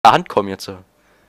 Hand kommen jetzt so.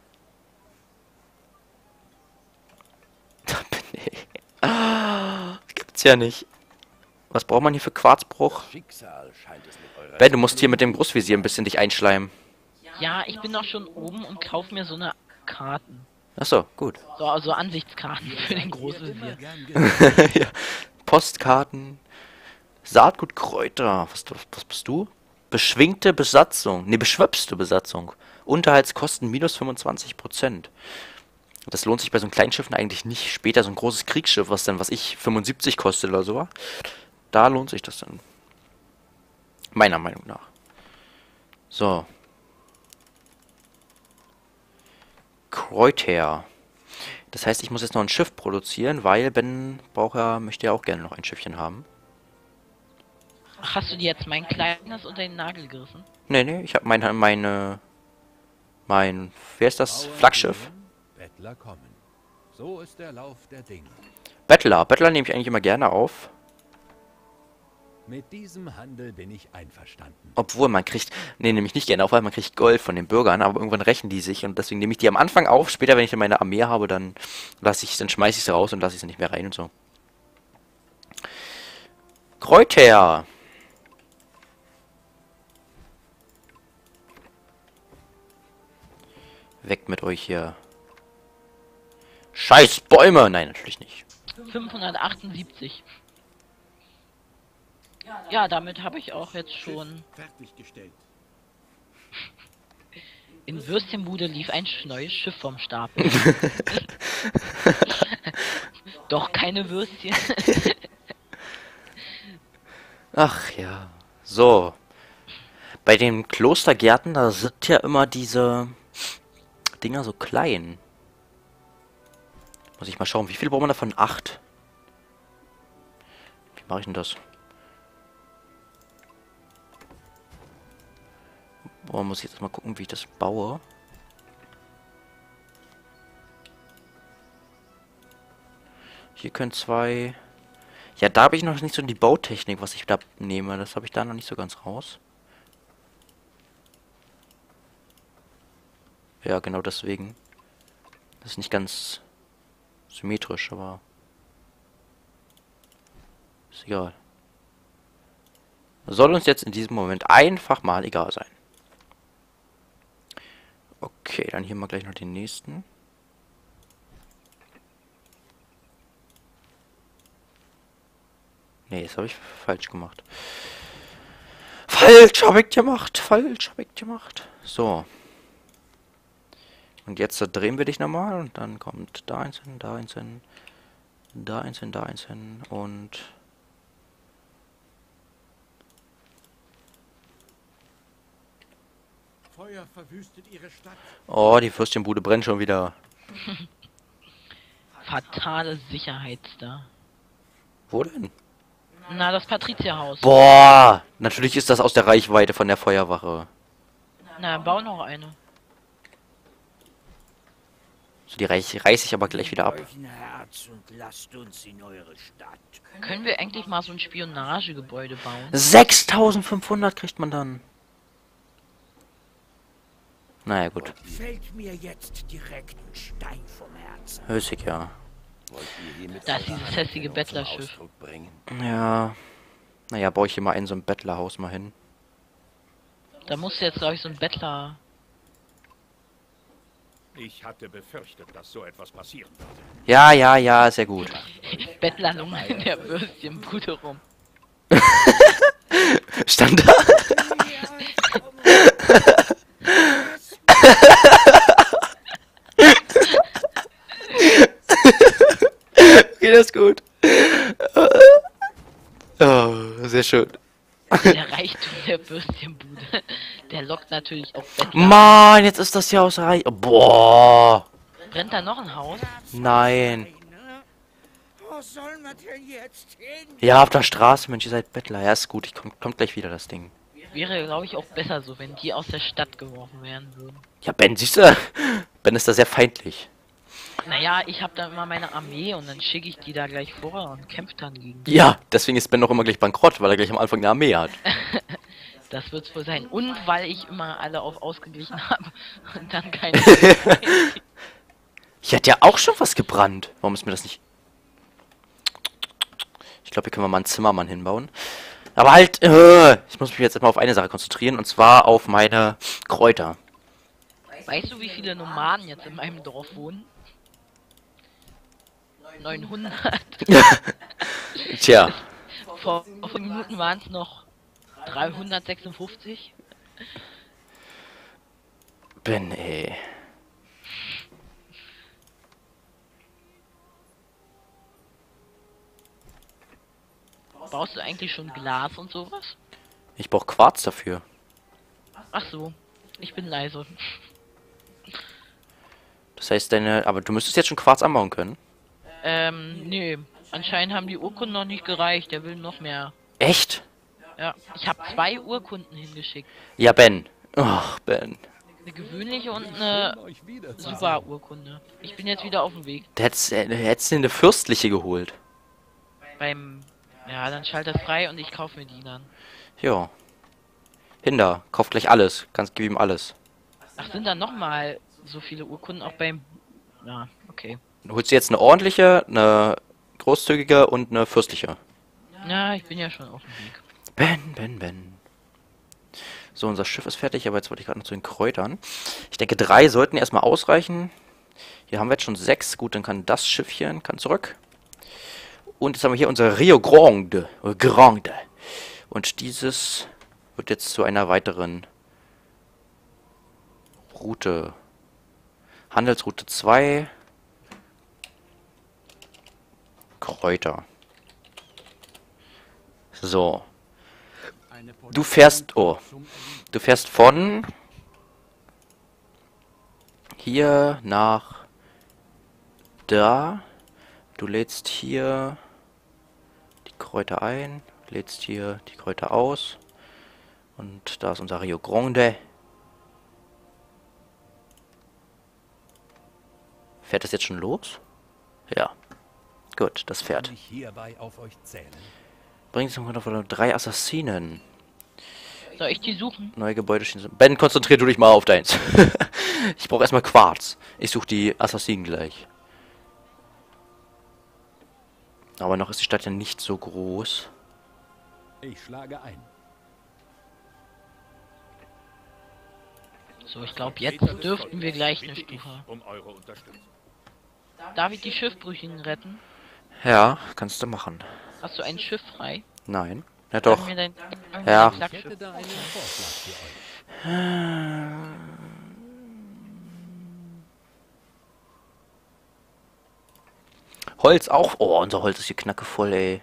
Nee. Gibt's ja nicht. Was braucht man hier für Quarzbruch? Ben, du musst hier mit dem Großvisier ein bisschen dich einschleimen. Ja, ich bin doch schon oben und kaufe mir so eine Karten. Achso, gut. So, also Ansichtskarten für den Großvisier. Ja. Postkarten. Saatgut, Kräuter. Was bist du? Beschwingte Besatzung. Ne, beschwöpste Besatzung. Unterhaltskosten minus 25%. Das lohnt sich bei so einem kleinen Schiffen eigentlich nicht. Später so ein großes Kriegsschiff, was dann, was ich, 75 kostet oder so. Da lohnt sich das dann. Meiner Meinung nach. So. Kräuter. Das heißt, ich muss jetzt noch ein Schiff produzieren, weil Ben möchte ja auch gerne noch ein Schiffchen haben. Ach, hast du dir jetzt mein kleines unter den Nagel gerissen? Nee, ich habe wer ist das? Flaggschiff? Bettler kommen. So ist der Lauf der Dinge. Bettler nehme ich eigentlich immer gerne auf. Mit diesem Handel bin ich einverstanden. Obwohl man kriegt, nee, nehme ich nicht gerne auf, weil man kriegt Gold von den Bürgern, aber irgendwann rächen die sich und deswegen nehme ich die am Anfang auf. Später, wenn ich dann meine Armee habe, dann schmeiße ich sie raus und lasse ich sie nicht mehr rein und so. Kräuter! Weg mit euch hier. Scheiß Bäume! Nein, natürlich nicht. 578. Ja, damit habe ich auch jetzt schon... Fertiggestellt. In Würstchenbude lief ein neues Schiff vom Stapel. Doch keine Würstchen. Ach ja. So. Bei den Klostergärten, da sind ja immer diese Dinger so klein. Muss ich mal schauen, wie viel braucht man davon? 8. Wie mache ich denn das? Boah, muss ich jetzt mal gucken, wie ich das baue. Hier können 2... Ja, da habe ich noch nicht so die Bautechnik, was ich da nehme. Das habe ich da noch nicht so ganz raus. Ja, genau deswegen. Das ist nicht ganz symmetrisch, aber ist egal. Soll uns jetzt in diesem Moment einfach mal egal sein. Okay, dann hier mal gleich noch den nächsten. Nee, das habe ich falsch gemacht. Falsch habe ich gemacht. So. Und jetzt drehen wir dich nochmal und dann kommt da eins hin, da eins hin, da eins hin, da eins hin und... Feuer verwüstet ihre Stadt. Oh, die Würstchenbude brennt schon wieder. Fatale Sicherheitsda. Wo denn? Na, das Patrizierhaus. Boah, natürlich ist das aus der Reichweite von der Feuerwache. Na, bau noch eine. So, die reiß ich aber gleich wieder ab. Euch ein Herz und lasst uns in eure Stadt. Können wir endlich mal so ein Spionagegebäude bauen? 6500 kriegt man dann. Naja, gut. Fällt mir jetzt direkt ein Stein vom Herzen. Hößig, ja. Da ist dieses hässliche Bettlerschiff. Ja. Naja, baue ich hier mal so ein Bettlerhaus mal hin. Da muss jetzt, glaube ich, so ein Bettler... Ich hatte befürchtet, dass so etwas passieren würde. Ja, sehr gut. Bettler nun in der Würstchenbude rum. Stand da? Okay, das ist gut. Oh, sehr schön. Der Reichtum der Würstchenbude. Der lockt natürlich auch Bettler. Mann, jetzt ist das hier aus Reich. Boah. Brennt da noch ein Haus? Nein. Wo sollen wir denn jetzt hin? Ja, auf der Straße, Mensch, ihr seid Bettler. Ja, ist gut. Kommt gleich wieder das Ding. Wäre, glaube ich, auch besser so, wenn die aus der Stadt geworfen werden würden. Ja, Ben, siehst du? Ben ist da sehr feindlich. Naja, ich habe da immer meine Armee und dann schicke ich die da gleich vor und kämpfe dann gegen die. Ja, deswegen ist Ben auch immer gleich bankrott, weil er gleich am Anfang eine Armee hat. Das wird's wohl sein. Und weil ich immer alle auf ausgeglichen habe und dann keine. Hier hat ja auch schon was gebrannt. Warum ist mir das nicht... Ich glaube, hier können wir mal einen Zimmermann hinbauen. Aber halt, ich muss mich jetzt erstmal auf eine Sache konzentrieren, und zwar auf meine Kräuter. Weißt du, wie viele Nomaden jetzt in meinem Dorf wohnen? 900. Tja, Vor 5 Minuten waren es noch 356. Ben, ey. Baust du eigentlich schon Glas und sowas? Ich brauche Quarz dafür. Ach so, ich bin leise. Das heißt, aber du müsstest jetzt schon Quarz anbauen können. Nee. Anscheinend haben die Urkunden noch nicht gereicht. Der will noch mehr. Echt? Ja, ich habe 2 Urkunden hingeschickt. Ja, Ben. Ach, Ben. Eine gewöhnliche und eine Euch wieder super Urkunde. Ich bin jetzt wieder auf dem Weg. Hättest dir eine fürstliche geholt. Ja, dann schalt das frei und ich kaufe mir die dann. Ja. Hinder, kauf gleich alles. Kannst gib ihm alles. Ach, sind dann nochmal so viele Urkunden auch beim... Ja, okay. Du holst dir jetzt eine ordentliche, eine großzügige und eine fürstliche. Ja, ich bin ja schon auf dem Weg. Ben. So, unser Schiff ist fertig, aber jetzt wollte ich gerade noch zu den Kräutern. Ich denke, 3 sollten erstmal ausreichen. Hier haben wir jetzt schon 6. Gut, dann kann das Schiffchen zurück. Und jetzt haben wir hier unser Rio Grande. Und dieses wird jetzt zu einer weiteren Route. Handelsroute 2. Kräuter. So. Du fährst von hier nach da. Du lädst hier die Kräuter ein, lädst hier die Kräuter aus. Und da ist unser Rio Grande. Fährt das jetzt schon los? Ja. Gut, das fährt. Kann ich hierbei auf euch zählen? Bringt es noch 3 Assassinen. Soll ich die suchen? Neue Gebäude stehen. Ben, konzentrier du dich mal auf deins. Ich brauche erstmal Quarz. Ich suche die Assassinen gleich. Aber noch ist die Stadt ja nicht so groß. Ich schlage ein. So, ich glaube, jetzt dürften wir gleich eine Stufe. Um eure Unterstützung. Darf ich die Schiffbrüchigen retten? Ja, kannst du machen. Hast du ein Schiff frei? Nein. Ja Sag doch. mir dein Ja. Ich Flaggschiff. hätte da einen Vorschlag für euch. Holz auch. Oh, unser Holz ist hier knackevoll, ey.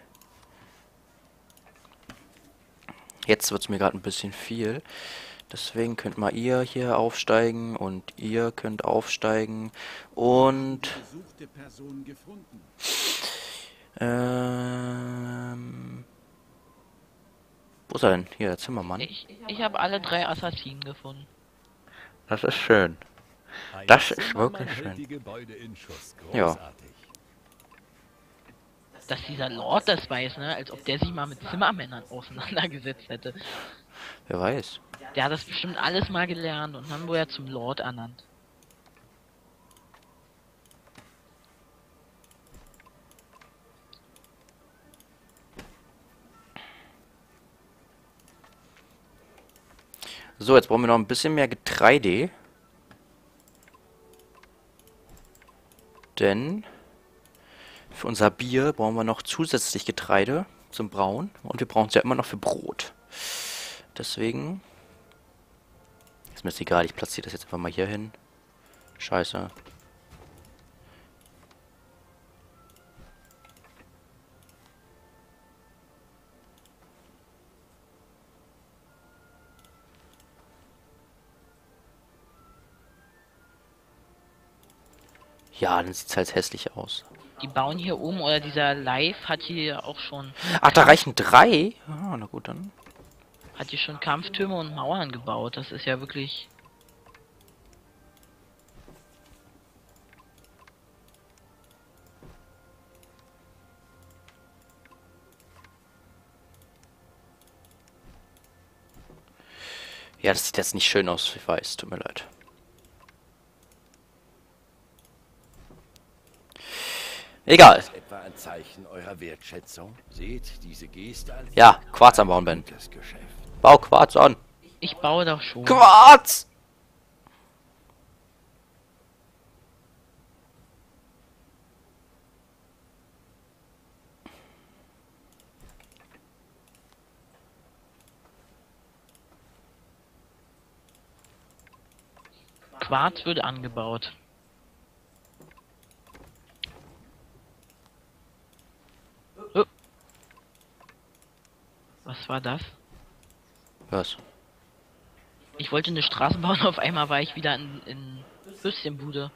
Jetzt wird es mir gerade ein bisschen viel. Deswegen könnt mal ihr hier aufsteigen und ihr könnt aufsteigen. Und Gesuchte Person gefunden. wo ist er denn? Hier, der Zimmermann. Ich habe alle 3 Assassinen gefunden. Das ist schön. Ein Das ist Zimmermann wirklich hält schön. die Gebäude in Schuss. Ja. Großartig. Dass dieser Lord das weiß, ne? Als ob der sich mal mit Zimmermännern auseinandergesetzt hätte. Wer weiß. Der hat das bestimmt alles mal gelernt und dann wurde er zum Lord ernannt. So, jetzt brauchen wir noch ein bisschen mehr Getreide. Denn für unser Bier brauchen wir noch zusätzlich Getreide zum Brauen. Und wir brauchen es ja immer noch für Brot. Deswegen ist mir das egal, ich platziere das jetzt einfach mal hier hin. Scheiße. Ja, dann sieht es halt hässlich aus. Die bauen hier oben, oder dieser Live hat hier auch schon... Ach, da reichen 3? Ah, na gut, dann. Hat hier schon Kampftürme und Mauern gebaut. Das ist ja wirklich... Ja, das sieht jetzt nicht schön aus, ich weiß, tut mir leid. Egal. Ist etwa ein Zeichen eurer Wertschätzung? Seht diese Geste als Ja, Quarz am Bauen, Ben. gutes Geschäft. Bau Quarz an. Ich baue doch schon. Quarz! Quarz wird angebaut. Oh. Was war das? Was? Ich wollte eine Straße bauen, auf einmal war ich wieder in Würstchenbude.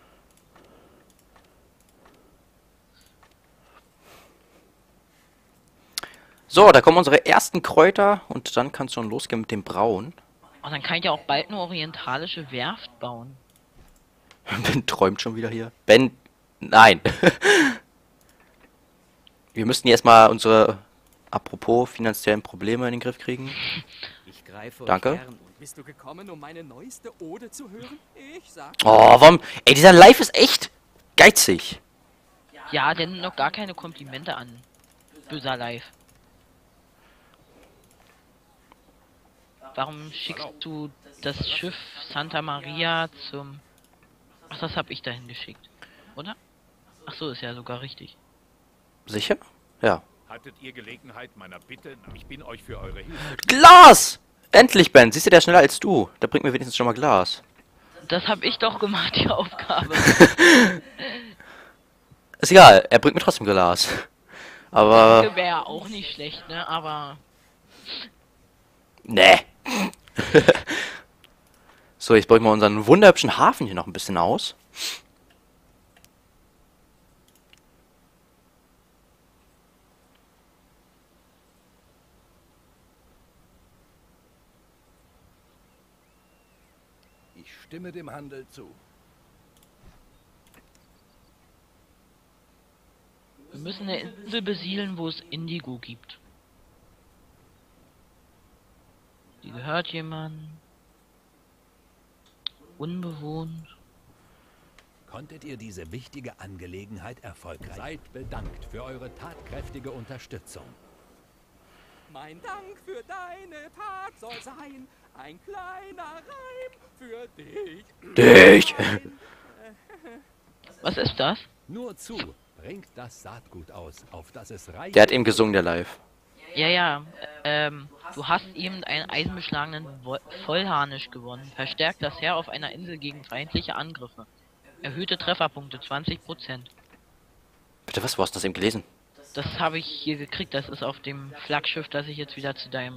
So, da kommen unsere ersten Kräuter und dann kann es schon losgehen mit dem Brauen. Und dann kann ich ja auch bald eine orientalische Werft bauen. Ben träumt schon wieder hier. Ben, nein. Wir müssten jetzt mal unsere, apropos, finanziellen Probleme in den Griff kriegen. Ich greife Danke. euch gern. Bist du gekommen, um meine neueste Ode zu hören? Ich sag. Oh, warum? Ey, dieser Live ist echt geizig. Ja, der nimmt noch gar keine Komplimente an. Böser Live. Warum schickst du das Schiff Santa Maria zum... Ach, das hab ich dahin geschickt. Oder? Ach so, ist ja sogar richtig. Sicher? Ja. Hattet ihr Gelegenheit meiner Bitte? Ich bin euch für eure Hilfe. Glas! Endlich, Ben. Siehst du, der ist schneller als du. Der bringt mir wenigstens schon mal Glas. Das hab ich doch gemacht, die Aufgabe. Ist egal, er bringt mir trotzdem Glas. Aber... Wäre auch nicht schlecht, ne? Aber... Nee. So, jetzt baue ich mal unseren wunderhübschen Hafen hier noch ein bisschen aus. Ich stimme dem Handel zu. Wir müssen eine Insel besiedeln, wo es Indigo gibt. Die gehört jemandem. Unbewohnt. Konntet ihr diese wichtige Angelegenheit erfolgreich? Seid bedankt für eure tatkräftige Unterstützung. Mein Dank für deine Tat soll sein ein kleiner Reim für dich. Dich! Was ist das? Nur zu, bringt das Saatgut aus, auf das es reich... Der hat eben gesungen, der Live. Ja, ja. Du hast eben einen eisenbeschlagenen Vollharnisch gewonnen. Verstärkt das Heer auf einer Insel gegen feindliche Angriffe. Erhöhte Trefferpunkte 20%. Bitte was? Wo hast du das eben gelesen? Das habe ich hier gekriegt. Das ist auf dem Flaggschiff, das ich jetzt wieder zu deinem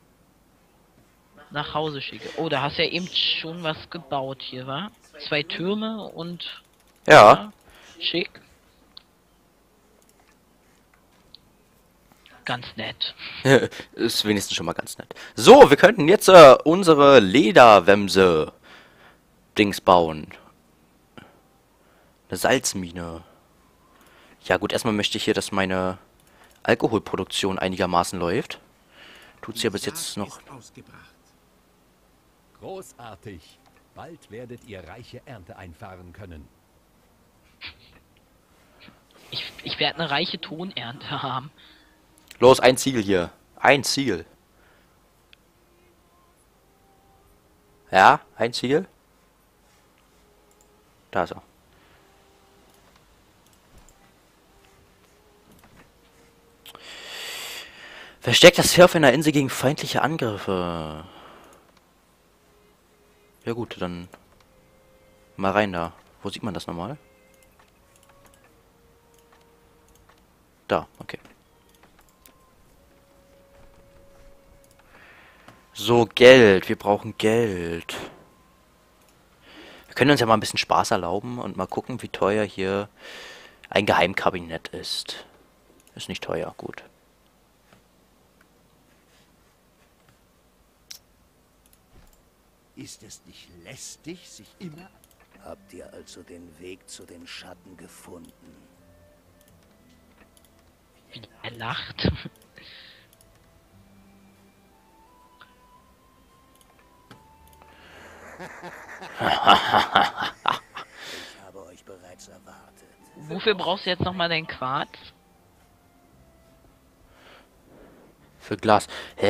nach Hause schicke. Oh, da hast du ja eben schon was gebaut hier, wa? 2 Türme und... Ja. Schick. Ganz nett. Ist wenigstens schon mal ganz nett. So, wir könnten jetzt unsere Lederwämse Dings bauen. Eine Salzmine. Ja gut, erstmal möchte ich hier, dass meine Alkoholproduktion einigermaßen läuft. Tut's ja bis jetzt noch. Großartig. Bald werdet ihr reiche Ernte einfahren können. Ich werde eine reiche Tonernte haben. Los, ein Ziegel hier. Ein Ziegel. Ja, ein Ziegel. Da ist er. Versteckt das Heer auf einer Insel gegen feindliche Angriffe. Ja gut, dann mal rein da. Wo sieht man das nochmal? Da, okay. So, Geld. Wir brauchen Geld. Wir können uns ja mal ein bisschen Spaß erlauben und mal gucken, wie teuer hier ein Geheimkabinett ist. Ist nicht teuer, gut. Ist es nicht lästig, sich immer... Habt ihr also den Weg zu den Schatten gefunden? Wie er lacht. Ich habe euch bereits erwartet. Wofür brauchst du jetzt nochmal dein Quarz? Für Glas. Hä?